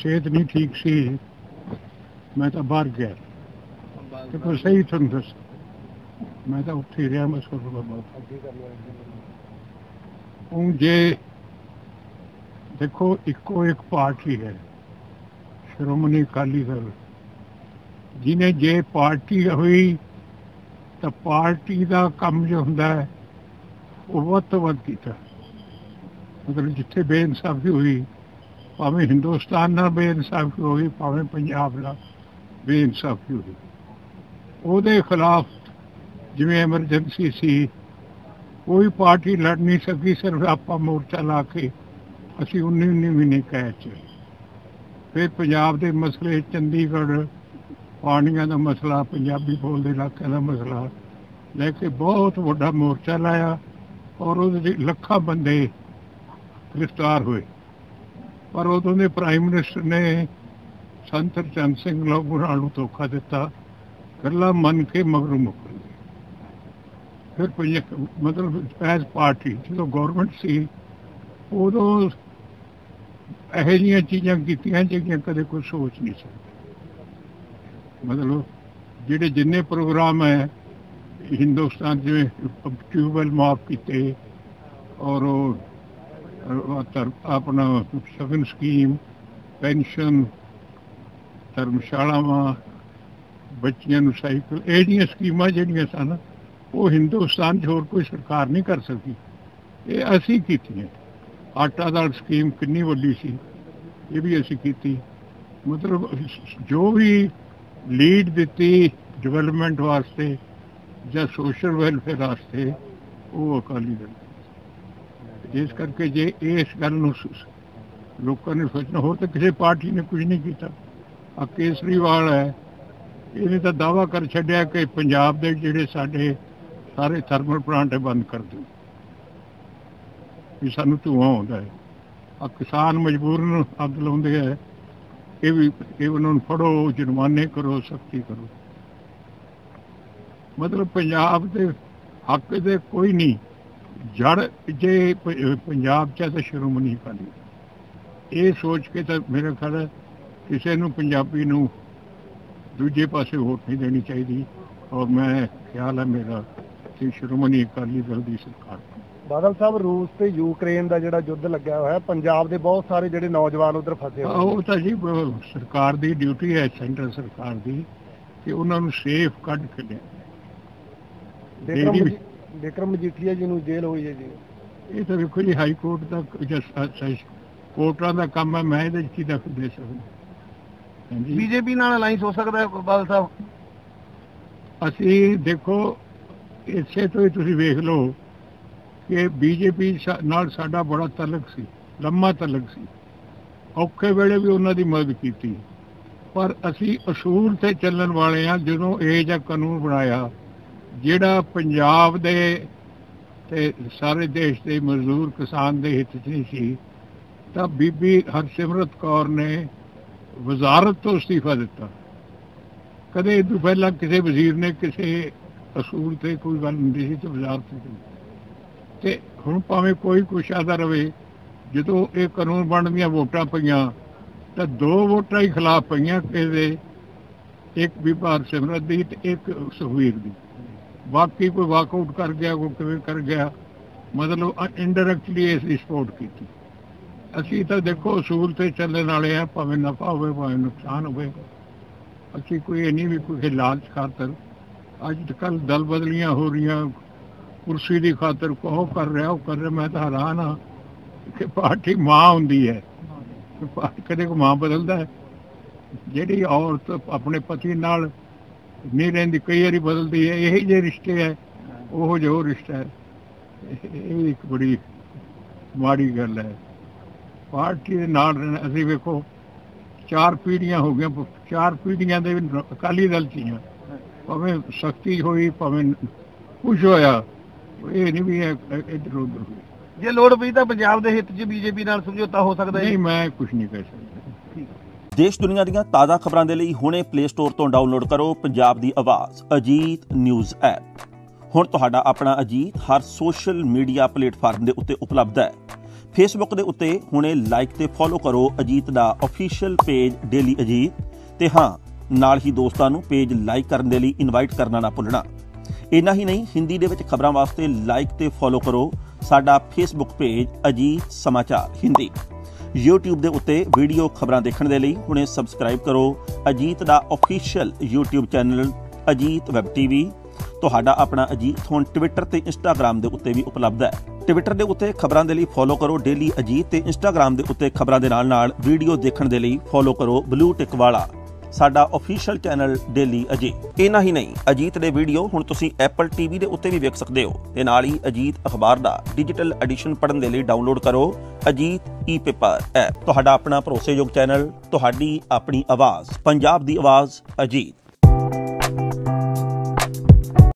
सेहत नहीं ठीक सी, मैं तो बाहर गया तो कोई सही तुम दस, मैं तो उत्थे रहा बस हूँ। जे देखो इको एक पार्टी है श्रोमणी अकाली दल, जिन्हें जे पार्टी हुई तो पार्टी का काम जो होंदा है वो वध तो वध कीता। मतलब जिथे बेइंसाफी हुई, भावें हिंदुस्तान नाल बेइंसाफी हुई, भावें पंजाब नाल बेइंसाफी हुई, ਉਹਦੇ खिलाफ जिवें एमरजेंसी सी कोई पार्टी लड़ नहीं सकी। सिर्फ आपां मोर्चा ला के असीं 19 महीने कैद च। फिर पंजाब के मसले, चंडीगढ़ पानियां का मसला, पंजाबी बोलते इलाकों का मसला लैके बहुत वड्डा मोर्चा लाया और उहदे लखां बंदे गिरफ्तार हुए। पर उदों के प्राइम मिनिस्टर ने संत हरचंद सिंह लोगों नूं धोखा दिता, गल्लां मन के मगरों मुकर गए। फिर मतलब एज पार्टी जो गौरमेंट सी उदों ਇਹੋ ਜਿਹੀਆਂ ਚੀਜ਼ਾਂ ਕੀਤੀਆਂ ਜਿਹੜੀਆਂ ਕਦੇ ਕੋਈ ਸੋਚ ਨਹੀਂ ਸਕਦਾ। ਮਤਲਬ ਜਿਹੜੇ ਜਿੰਨੇ ਪ੍ਰੋਗਰਾਮ ਹੈ ਹਿੰਦੁਸਤਾਨ ਜਿਵੇਂ ਟਿਊਬਵੈੱਲ ਮਾਫ ਕੀਤੇ ਔਰ ਆਪਣਾ ਸ਼ਗਨ ਸਕੀਮ, ਪੈਨਸ਼ਨ, ਧਰਮਸ਼ਾਲਾਵਾਂ, ਬੱਚਿਆਂ ਨੂੰ ਸਾਈਕਲ, ਇਹ ਜਿਹੀਆਂ ਸਕੀਮਾਂ ਜਿਹੜੀਆਂ ਸਨ ਉਹ ਹਿੰਦੁਸਤਾਨ 'ਚ ਹੋਰ ਕੋਈ ਸਰਕਾਰ ਨਹੀਂ ਕਰ ਸਕਦੀ, ਇਹ ਅਸੀਂ ਕੀਤੀਆਂ। आटा दाल स्कीम कितनी वड्डी सी, ये भी असी की। मतलब जो भी लीड दी डिवेलपमेंट वास्ते या सोशल वेलफेयर वास्ते वो अकाली दल। इस करके जे इस गल लोगों ने सोचना हो तो किसी पार्टी ने कुछ नहीं किया। आ केसरीवाल है, इन्हें तो दावा कर छड्या कि पंजाब के जिहड़े साडे सारे थर्मल प्लांट बंद कर दो भी सानू धुआं आउंदा है। आ किसान मजबूरन अग लाउंदे है, ये भी उन्होंने फड़ो, जुर्माने करो, सख्ती करो। मतलब पंजाब के हक दे कोई नहीं, जड़ जे पंजाब च तो श्रोमणी अकाली, ये सोच के तो मेरा ख्याल है किसी नूं पंजाबी नूं दूजे पासे वोट नहीं देनी चाहिए। और मैं ख्याल है मेरा कि श्रोमणी अकाली दल की सरकार। बादल साहब, रूस ते यूक्रेन का जिहड़ा युद्ध लग्या होया, पंजाब के बहुत सारे जिहड़े नौजवान उधर फसे हुए, वो तो जी सरकार की ड्यूटी है, सेंट्रल सरकार की, कि उन्होंने सेफ कढ़ के लिया। विक्रम मजीठिया जी नूं जेल हुई है जी, ये तो देखो जी हाई कोर्ट का कोर्टां का काम है, मैं इहदे की दखल दे सकदा। बीजेपी नाल अलाइंस हो सकता है बादल साहब? असी देखो इसे तो ही तुसीं वेख लो कि बीजेपी नाल साडा बड़ा तलक सी, लम्मा तलक सी, औखे वेले भी उन्हां दी मदद कीती। पर असी असूल ते चलण वाले हाँ। जदों ये जिहा कानून बनाया जिहड़ा पंजाब दे ते सारे देश के मजदूर किसान दे हित च नहीं सी, तां बीबी हरसिमरत कौर ने वजारत तो इस्तीफा दिता। कदे इस तों पहलां किसी वजीर ने किसी असूल ते कोई गल हुंदी सी तो वजारत ते हुण भावें कोई कुछ आदा रहे। जो ये कानून बनदियां वोटां पईयां तो 2 वोटां ही खिलाफ पईयां, एक भी हरसिमरत दी ते एक सुखबीर दी। बाकी कोई वाकआउट कर गया, कोई किवें कर गया, मतलब इनडायरैक्टली इसकी सपोर्ट की। असी तो देखो असूल ते चलने वाले हैं, भावें नफा हो भावें नुकसान हो। असी कोई ये नहीं भी कोई लालच खातर अजकल दल बदलियां हो रही, कुर्सी की खातर को कर रहा। मैं तो हैरान हाँ कि पार्टी माँ होंगी है, कदे को माँ बदलता है? जी औरत अपने पति नाल नहीं रही, कई बार बदलती है। यही जे रिश्ते है, वो जो रिश्ता है, ये एक बड़ी माड़ी गल है। पार्टी के नाल रहना, असी वेखो 4 पीढ़ियां हो गई, 4 पीढ़ियां दे अकाली दल च, भावें सख्ती हुई भावें कुछ होया, ये नहीं भी इधर उधर हुई। जे लोड़ पई तां पंजाब दे हित च बीजेपी नाल समझौता हो सकदा है? नहीं, मैं कुछ नहीं कह सकता। देश दुनिया ਦੀਆਂ ਤਾਜ਼ਾ ਖਬਰਾਂ ਦੇ ਲਈ ਹੁਣੇ ਪਲੇ ਸਟੋਰ ਤੋਂ ਡਾਊਨਲੋਡ ਕਰੋ ਪੰਜਾਬ ਦੀ ਆਵਾਜ਼ ਅਜੀਤ ਨਿਊਜ਼ ਐਪ। ਹੁਣ ਤੁਹਾਡਾ ਆਪਣਾ ਅਜੀਤ ਹਰ ਸੋਸ਼ਲ ਮੀਡੀਆ ਪਲੇਟਫਾਰਮ ਦੇ ਉੱਤੇ ਉਪਲਬਧ ਹੈ। ਫੇਸਬੁੱਕ ਦੇ ਉੱਤੇ ਹੁਣੇ ਲਾਈਕ ਤੇ ਫੋਲੋ ਕਰੋ ਅਜੀਤ ਦਾ ਅਫੀਸ਼ੀਅਲ ਪੇਜ ਡੇਲੀ ਅਜੀਤ ਤੇ ਹਾਂ ਨਾਲ ਹੀ ਦੋਸਤਾਂ ਨੂੰ ਪੇਜ ਲਾਈਕ ਕਰਨ ਦੇ ਲਈ ਇਨਵਾਈਟ ਕਰਨਾ ਨਾ ਭੁੱਲਣਾ। ਇੰਨਾ ਹੀ ਨਹੀਂ, ਹਿੰਦੀ ਦੇ ਵਿੱਚ ਖਬਰਾਂ ਵਾਸਤੇ ਲਾਈਕ ਤੇ ਫੋਲੋ ਕਰੋ ਸਾਡਾ ਫੇਸਬੁੱਕ ਪੇਜ ਅਜੀਤ ਸਮਾਚਾਰ ਹਿੰਦੀ। YouTube ਦੇ ਉੱਤੇ ਵੀਡੀਓ ਖਬਰਾਂ ਦੇਖਣ ਦੇ ਲਈ ਹੁਣੇ ਸਬਸਕ੍ਰਾਈਬ ਕਰੋ ਅਜੀਤ ਦਾ official YouTube channel Ajit web TV. ਤੁਹਾਡਾ ਆਪਣਾ ਅਜੀਤ ਹੁਣ ਟਵਿੱਟਰ ਤੇ ਇੰਸਟਾਗ੍ਰਾਮ ਦੇ ਉੱਤੇ ਵੀ ਉਪਲਬਧ ਹੈ। ਟਵਿੱਟਰ ਦੇ ਉੱਤੇ ਖਬਰਾਂ ਦੇ ਲਈ ਫੋਲੋ ਕਰੋ ਡੇਲੀ ਅਜੀਤ ਤੇ ਇੰਸਟਾਗ੍ਰਾਮ ਦੇ ਉੱਤੇ ਖਬਰਾਂ ਦੇ ਨਾਲ ਵੀਡੀਓ ਦੇਖਣ ਦੇ ਲਈ ਫੋਲੋ ਕਰੋ ਬਲੂ ਟਿਕ ਵਾਲਾ ਸਾਡਾ ਅਫੀਸ਼ੀਅਲ ਚੈਨਲ ਡੇਲੀ ਅਜੀਤ। ਇੰਨਾ ਹੀ ਨਹੀਂ, ਅਜੀਤ ਦੇ ਵੀਡੀਓ ਹੁਣ ਤੁਸੀਂ ਐਪਲ ਟੀਵੀ ਦੇ ਉੱਤੇ ਵੀ ਵੇਖ ਸਕਦੇ ਹੋ ਤੇ ਨਾਲ ਹੀ ਅਜੀਤ ਅਖਬਾਰ ਦਾ ਡਿਜੀਟਲ ਐਡੀਸ਼ਨ ਪੜ੍ਹਨ ਦੇ ਲਈ ਡਾਊਨਲੋਡ ਕਰੋ ਅਜੀਤ ਈ-ਪੇਪਰ ਐਪ। ਤੁਹਾਡਾ ਆਪਣਾ ਭਰੋਸੇਯੋਗ ਚੈਨਲ, ਤੁਹਾਡੀ ਆਪਣੀ ਆਵਾਜ਼, ਪੰਜਾਬ ਦੀ ਆਵਾਜ਼ ਅਜੀਤ।